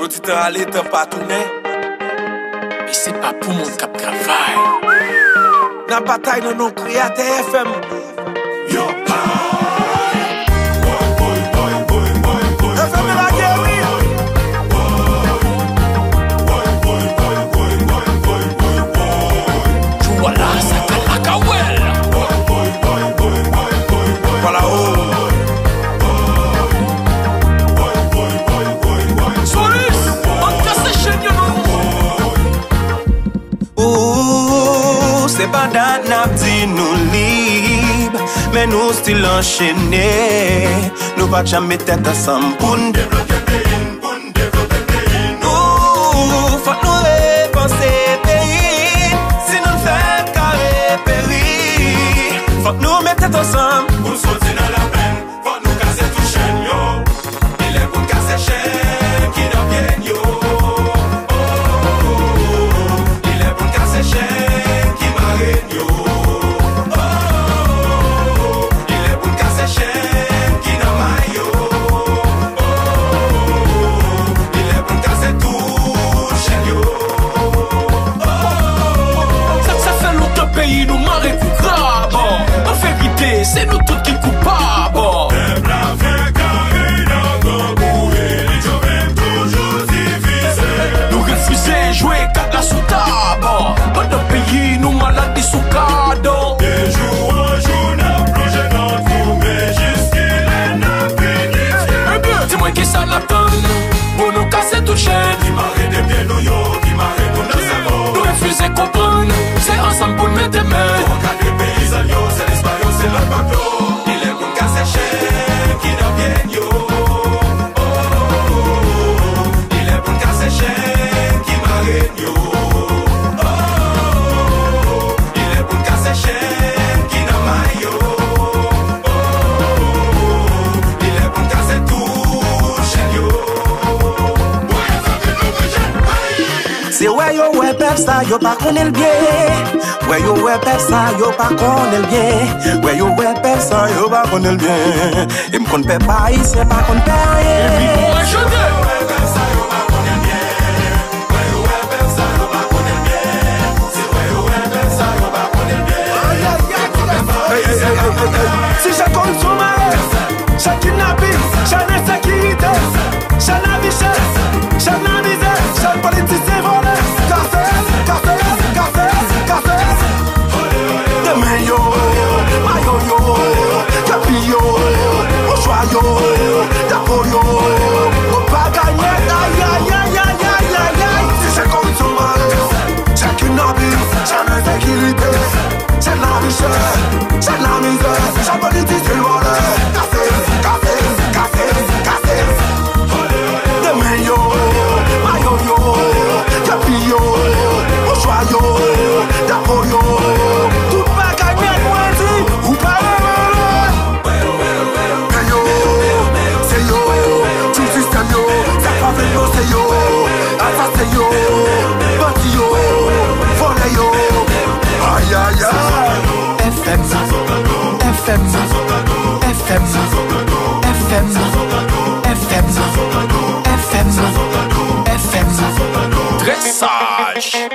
L'autre temps allé, t'as pas tourné. Mais c'est pas pour mon cap travail. La bataille de nos créateurs FM. Yo, c'est pas dat n'a dit nous libre, mais nous still enchaînés. Nous pas jamais tête ensemble pour nous développer pays, pour nous développer pays. Nous, faut nous repenser pays. Si nous faisons carré péri, faut nous mettre tête ensemble pour sortir dans la peine. Faut nous casser tout chaîne yo. Il est pour casser chaîne qui n'a bien yo. Il est pour casser chaîne. Nous marrer pour grave. En vérité, c'est nous tous qui coupables. Nous refuser jouer quatre la sous table. Dans le pays, nous malades sous cadeau. Des jours en jour, n'a plongé dans tout, mais jusqu'il n'a fini. Dis-moi qui ça l'attend pour nous casser toute chaîne. Qui marre des pieds nous yo, qui marre pour nos cerveaux. Nous refuser comprendre, c'est ensemble pour mettre des mains. Pour regarder les paysans yo, c'est l'espagnol, c'est le peuple. Il est pour casser chaîne, qui n'a bien yo. Il est pour casser chaîne, qui marre yo. Il est pour casser chaîne, qui n'a pas yo. Il est pour casser tout chaîne yo. C'est ouais yo ouais pep ça yo pas connaît le bien. Ouais yo ouais pep ça yo pas connaît le bien. Ouais yo ouais pep ça yo pas connaît le bien. Et me connaît pas ici pas connaît rien. si j'ai consommé, j'ai kidnappé, j'ai l'insécurité, j'ai la richesse, j'ai la misère, j'ai le politicien volé. Demain yo, mayo yo, capi yo, au choix yo, d'apo yo, on pas gagner, aïe aïe aïe aïe aïe aïe aïe. Si j'ai consommé, j'ai kidnappé, j'ai l'insécurité, j'ai la richesse, j'ai la misère, j'ai le politicien volé. Cassé. Demain yo, mayo yo, capi yo, au choix yo, d'apo yo. Très sage.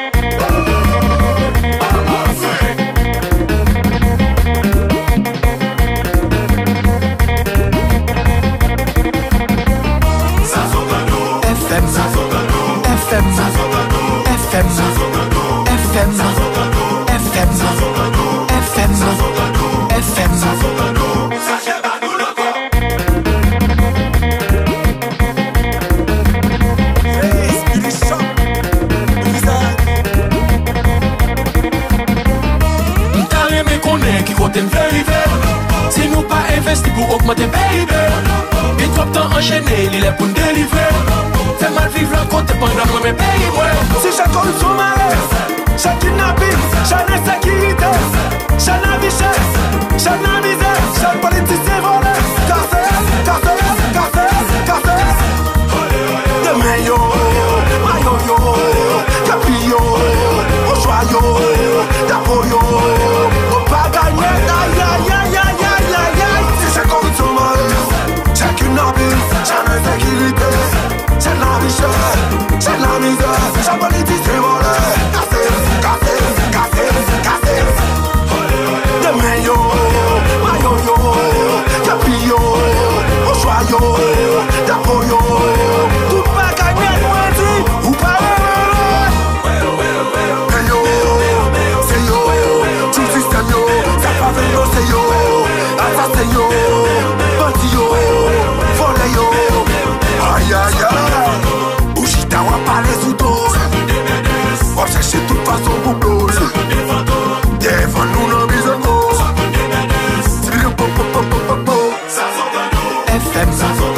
Si nous pas investi pour augmenter PIB, et trop de temps enchaîné, il est pour nous délivrer. Fait mal vivre le compte pendant que mes pays, ouais. Si j'ai consommé, j'ai kidnappé, j'ai l'insécurité, j'ai la richesse, j'ai la misère, j'ai le politicien volé. Cassé. Demain yo, mayo yo, capi yo, au choix yo, d'apo yo, on pas gagner, aïe aïe aïe aïe aïe aïe aïe. Si j'ai consommé, j'ai kidnappé, j'ai l'insécurité, j'ai la richesse. Them sa so